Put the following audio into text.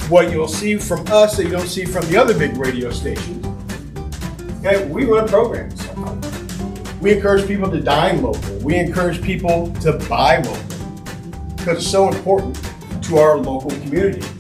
what you'll see from us that you don't see from the other big radio stations. Okay, we run programs. We encourage people to dine local. We encourage people to buy local because it's so important to our local community.